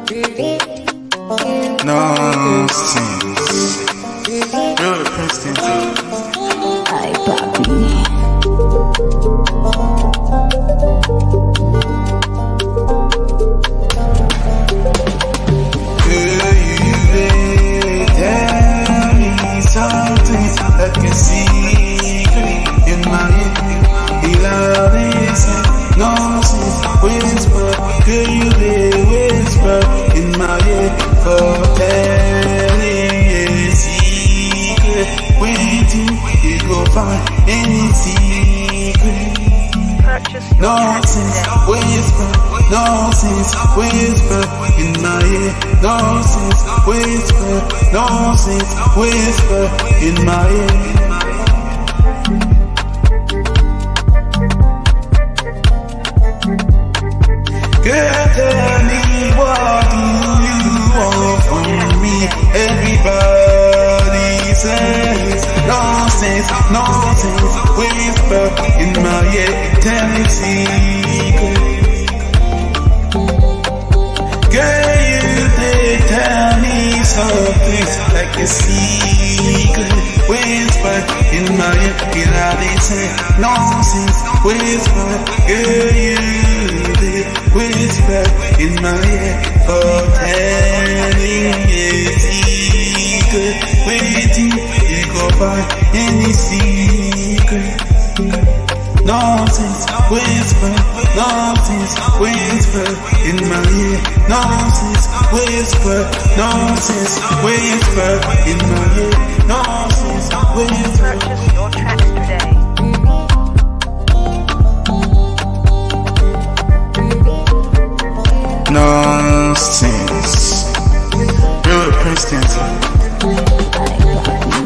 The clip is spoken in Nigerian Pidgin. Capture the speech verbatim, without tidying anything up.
Nonsense. Real Princeton. Ay, papi. Like a secret in my head, you love this nonsense whisper. Could you be whisper in my head for telling a secret? Waiting, you go find any secret. Nonsense whisper, nonsense whisper in my head. Nonsense whisper, nonsense whisper in my head. Girl, tell me, what do you want from me? Everybody says nonsense, nonsense whisper in my head. Tell me secret. Girl, you did tell me something like a secret. Whisper in my head, you know they say nonsense whisper. Girl, you did whisper in my head for telling a secret. Waiting, you go find any secret. Nonsense whisper, nonsense whisper in my head. Nonsense whisper, nonsense whisper in my head. Nonsense whisper. Purchase your tracks today. Nonsense. Real Princeton.